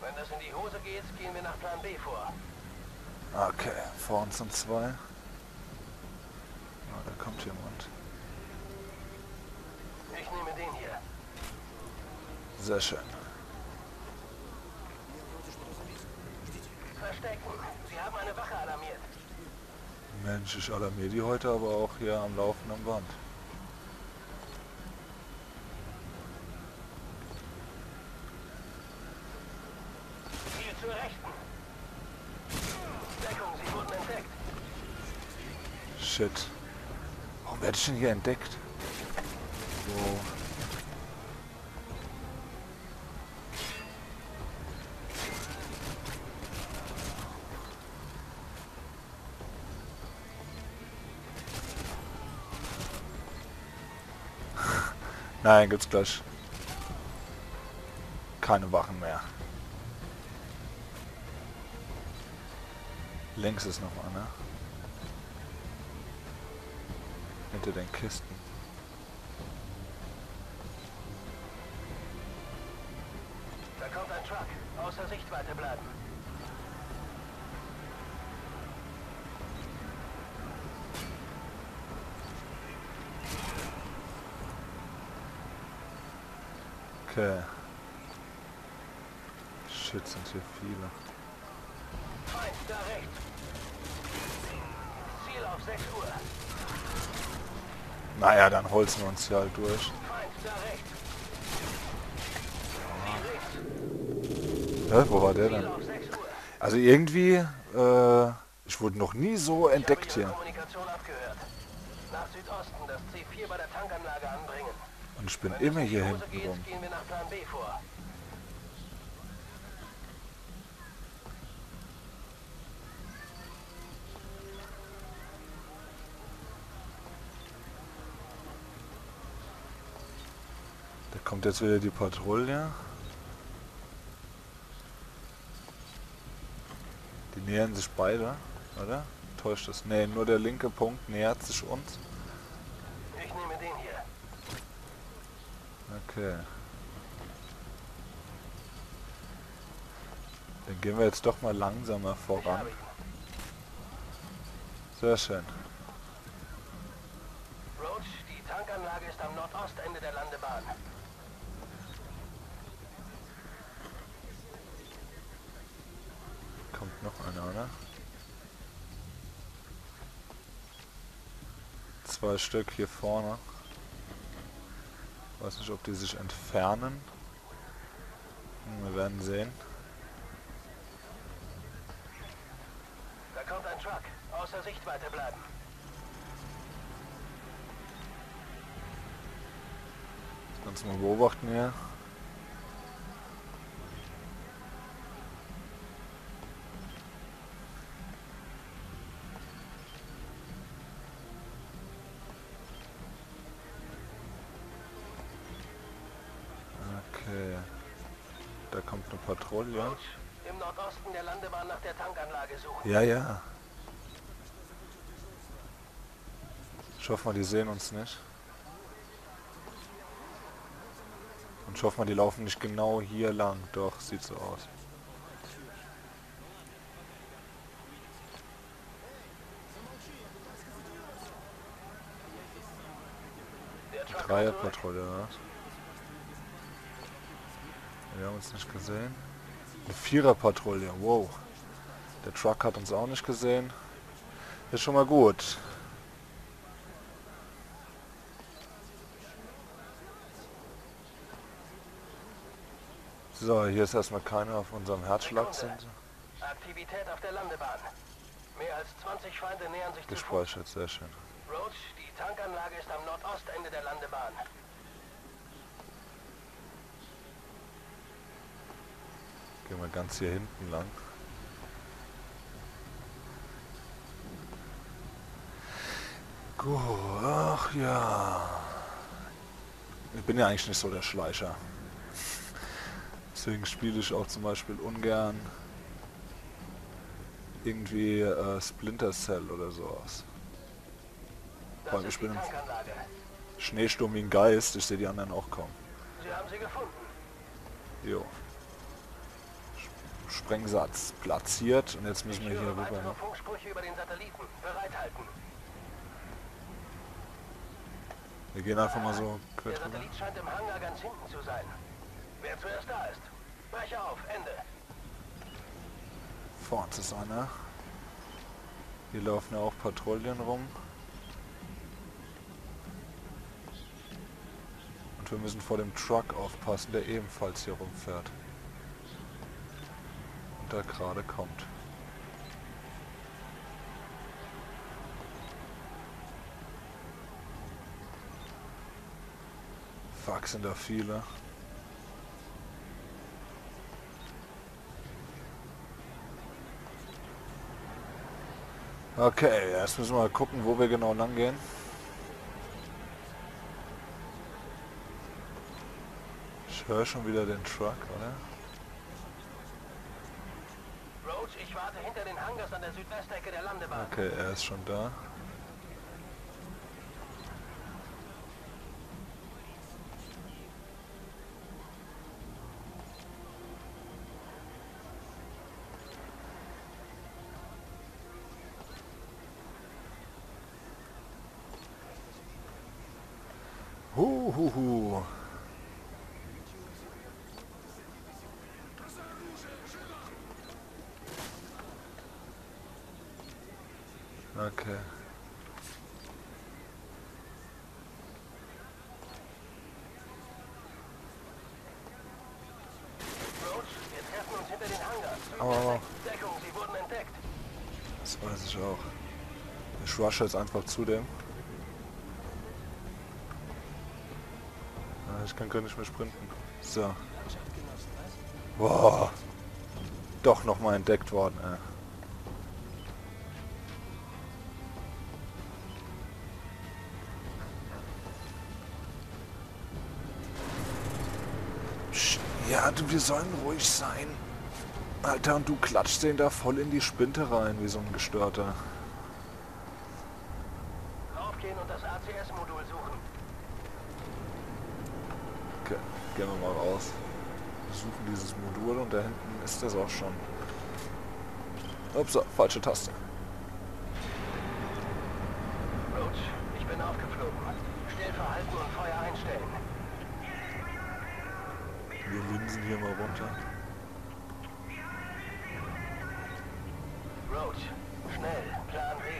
Wenn das in die Hose geht, gehen wir nach Plan B vor. Okay, vor uns sind zwei. Ah, da kommt jemand. Ich nehme den hier. Sehr schön. Verstecken. Sie haben eine Wache alarmiert. Mensch, ich alarmiere die heute aber auch hier am laufenden Band. Ziel zur Rechten. Deckung, Sie wurden entdeckt. Shit. Warum werde ich denn hier entdeckt? So. Nein, gibt's gleich keine Wachen mehr. Links ist noch einer. Hinter den Kisten. Da kommt ein Truck. Außer Sichtweite bleiben. Okay. Shit, sind hier viele. Feind, da rechts. Ziel auf 6 Uhr. Naja, dann holzen wir uns hier halt durch. Feind, da rechts. Ziel links. Hä, wo war der Ziel denn? auf 6 Uhr. Also irgendwie, ich wurde noch nie so entdeckt Ich habe Ihre hier. Kommunikation abgehört. Nach Südosten, das C4 bei der Tankanlage anbringen. Und ich bin Wenn immer es in die hier Hose hinten geht, rum. gehen wir nach Plan B vor. Da kommt jetzt wieder die Patrouille. Die nähern sich beide, oder? Täuscht das? Ne, nur der linke Punkt nähert sich uns. Ich nehme den hier. Okay. Dann gehen wir jetzt doch mal langsamer Ich voran. habe ihn. Sehr schön. Roach, die Tankanlage ist am Nordostende der Landebahn. Kommt noch einer, oder? 2 Stück hier vorne. Weiß nicht, ob die sich entfernen. Wir werden sehen. Da kommt ein Truck. Außer Sichtweite bleiben. Kannst du mal beobachten hier. Okay. Da kommt eine Patrouille. Roach, im Nordosten der Landebahn nach der Tankanlage suchen. Ja, ja. Ich hoffe mal, die sehen uns nicht. Und ich hoffe mal, die laufen nicht genau hier lang. Doch, sieht so aus. Der Truck kommt zurück. Dreierpatrouille, oder was? Wir haben uns nicht gesehen. Eine Viererpatrouille, wow. Der Truck hat uns auch nicht gesehen. Ist schon mal gut. So, hier ist erstmal keiner auf unserem Herzschlagsensor. Aktivität auf der Landebahn. Mehr als 20 Feinde nähern sich dem Fuß. Gespeichert, sehr schön. Roach, die Tankanlage ist am Nordostende der Landebahn. Gehen wir ganz hier hinten lang. Gut, ach ja. Ich bin ja eigentlich nicht so der Schleicher. Deswegen spiele ich auch zum Beispiel ungern irgendwie Splinter Cell oder sowas. Vor allem, Das ich ist die bin im Tankanlage. Schneesturm wie ein Geist, ich sehe die anderen auch kaum. Sie haben sie gefunden. Jo. Sprengsatz platziert. Und jetzt müssen wir hier rüber. Weitere Ne? Funksprüche über den Satelliten. Bereithalten. Wir gehen einfach mal so Der quer drüber. Satellit scheint im Hangar ganz hinten zu sein. Wer zuerst da ist. Breche auf. Ende. Vor uns ist einer. Hier laufen ja auch Patrouillen rum. Und wir müssen vor dem Truck aufpassen, der ebenfalls hier rumfährt. Und da gerade kommt. Fuck, sind da viele. Okay, jetzt müssen wir mal gucken, wo wir genau lang gehen. Ich höre schon wieder den Truck, oder? Roach, ich warte hinter den Hangars an der Südwestecke der Landebahn. Okay, er ist schon da. Huhuhu. Okay. Roach, wir treffen uns hinter den Hangars. Oh. Deckung, sie wurden entdeckt. Das weiß ich auch. Ich rushe jetzt einfach zu dem. Ich kann gar nicht mehr sprinten. So. Boah. Doch nochmal entdeckt worden, ey. Psst. Ja, du, wir sollen ruhig sein. Alter, und du klatschst den da voll in die Spinte rein, wie so ein Gestörter. Raufgehen und das ACS-Modul suchen. Okay, gehen wir mal raus. Wir suchen dieses Modul und da hinten ist das auch schon. Ups, falsche Taste. Roach, ich bin aufgeflogen. Schnell verhalten und Feuer einstellen. Wir linsen hier mal runter. Roach, schnell, Plan B.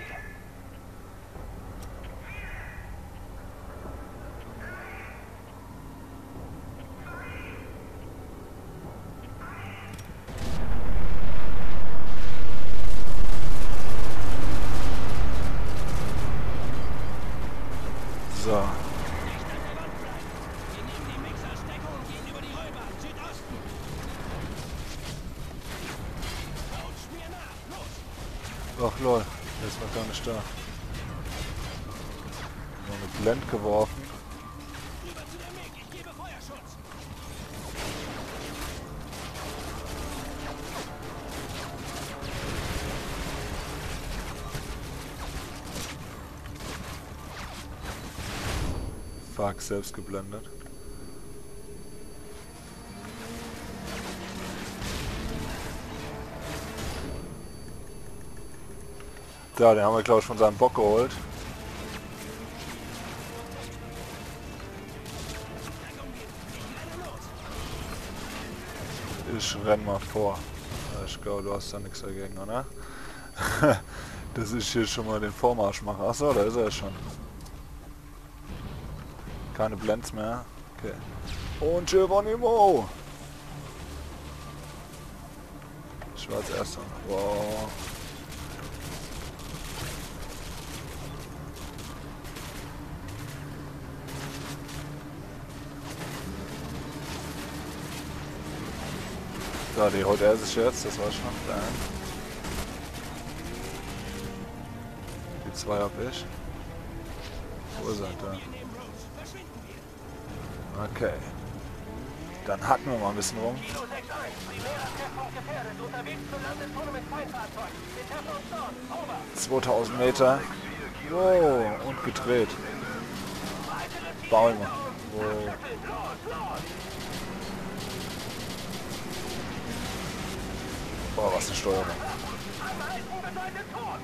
So. Wir nehmen die Mix als Deckung und gehen über die Räuber. Südosten. Roach, mir nach. Los. Ach lol, der ist noch gar nicht da. Noch eine Blend geworfen. Rüber zu der MiG. Ich gebe Feuerschutz. Fuck, selbst geblendet. Da, den haben wir glaube ich von seinem Bock geholt. Ich renn mal vor. Ich glaube, du hast da nichts dagegen, oder? Dass ich hier schon mal den Vormarsch mache. Achso, da ist er schon. Keine Blends mehr. Okay. Und Geronimo! Ich war als erster. Wow. So, die holt er sich jetzt, das war schon klein. Die zwei hab ich. Wo ist er da? Wir nehmen Roach. Verschwinden wir. Okay. Dann hacken wir mal ein bisschen rum. Kilo 6-1, Primärtreffpunkt gefährdet. Unterwegs zur Landezone mit Feindfahrzeug. Wir treffen uns dort. Over. 2000 Meter. Wow, und gedreht. Bäume. Wow. Los, los! Boah, was eine Steuerung. Anhalten bedeutet Tod.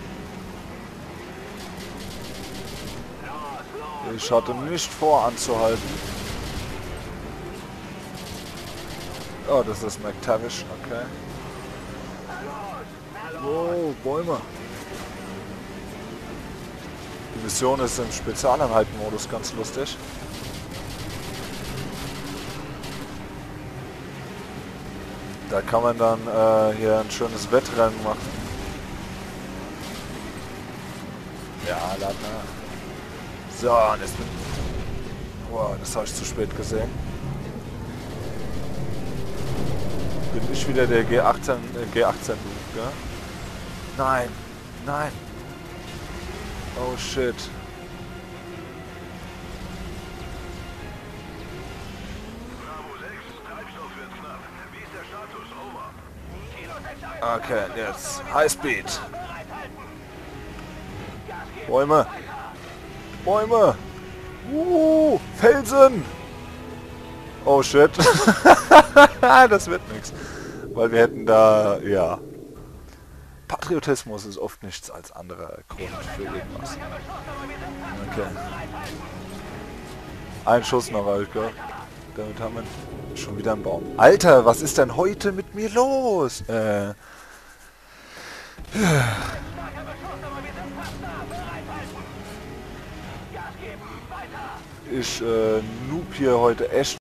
Ich hatte nicht vor anzuhalten. Oh, das ist McTavish, okay. Wow, Bäume. Die Mission ist im Spezialeinheitenmodus ganz lustig. Da kann man dann hier ein schönes Wettrennen machen. Ja, lad nach. So, und jetzt bin... Wow, das habe ich zu spät gesehen. Bin ich wieder der G18 Dude, gell? Nein, nein. Oh shit. Okay, jetzt High Speed. Bäume. Bäume. Felsen. Oh shit. Das wird nichts. Weil wir hätten da, ja. Patriotismus ist oft nichts als anderer Grund für irgendwas. Okay. Ein Schuss noch, Alter. Damit haben wir schon wieder einen Baum. Alter, was ist denn heute mit mir los? Ich noob hier heute echt